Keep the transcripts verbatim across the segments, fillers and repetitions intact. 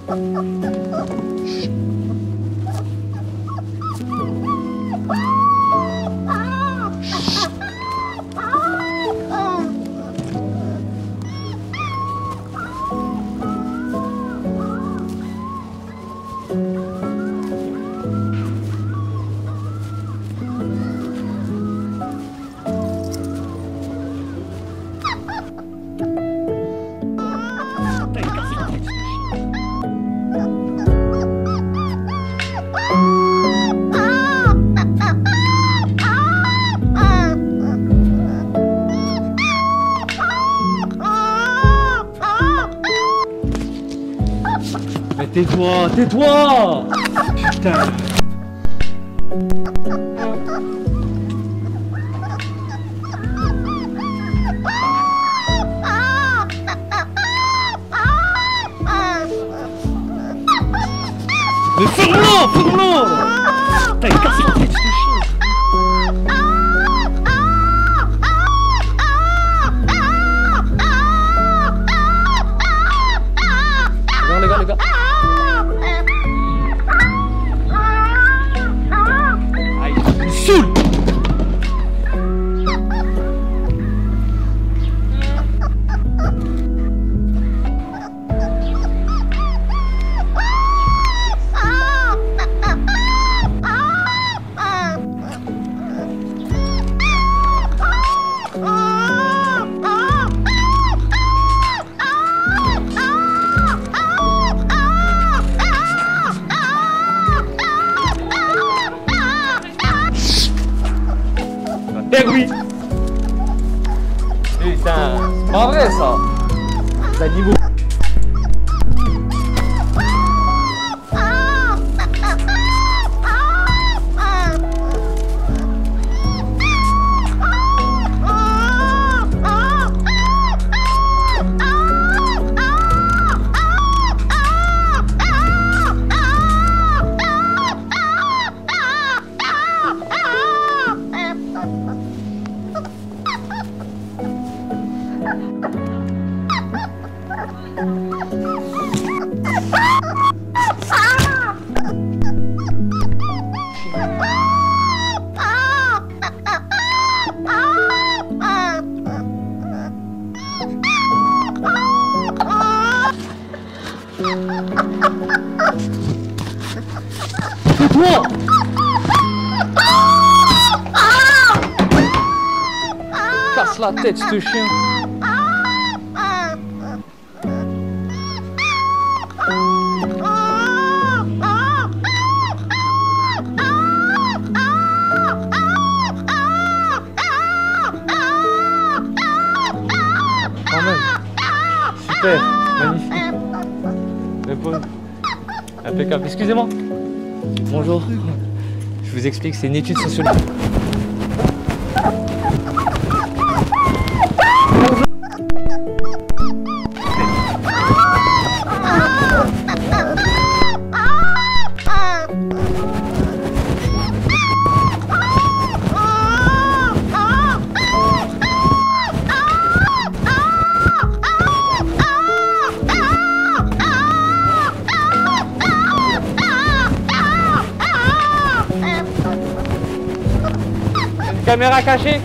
Mais tais-toi, tais-toi! Putain! Mais ferme-le! Ferme-le! Putain, il casse la tête, ce chien! Les gars, les gars, ah, il me saoule. Eh oui! Putain, c'est pas vrai ça! Les animaux! Tais-toi! Casse la tête, ce chien! Quand même! Super! Magnifique! Le pauvre! Impeccable! Excusez-moi! Bonjour, je vous explique, c'est une étude sociologique. Caméra cachée.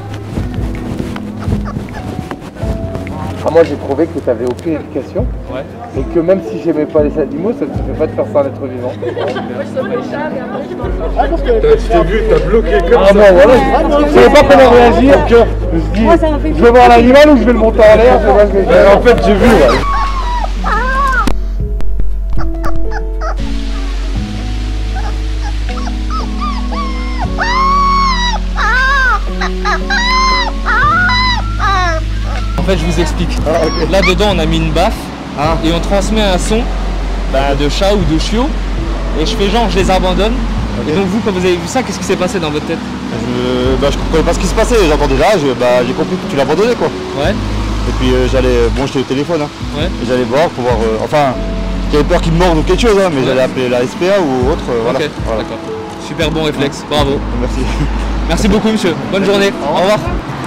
Ah, moi j'ai trouvé que tu n'avais aucune éducation. Ouais. Et que même si j'aimais pas les animaux, ça ne te fait pas de faire ça à l'être vivant. Je t'ai vu, t'as bloqué comme ah, ça. Ah bon, voilà. Je savais pas comment réagir. Que je me dis, je vais voir l'animal ou je vais le monter en l'air. En fait, j'ai vu. Ouais. En fait, je vous explique. Ah, okay. Là dedans, on a mis une baffe ah. et on transmet un son bah, de chat ou de chiot. Et je fais genre, je les abandonne. Okay. Et donc vous, quand vous avez vu ça, qu'est-ce qui s'est passé dans votre tête? Je, bah, je comprenais pas ce qui se passait. J'entendais là, j'ai bah, compris que tu l'abandonnais quoi. Ouais. Et puis euh, j'allais, bon, j'étais au téléphone. Hein. Ouais. J'allais voir pour voir. Euh, enfin, j'avais peur qu'il me morde ou quelque chose, hein, mais ouais. J'allais appeler la S P A ou autre. Euh, okay. Voilà. D'accord. Super bon réflexe. Bravo. Merci. Merci beaucoup, monsieur. Bonne journée. Au revoir. Au revoir.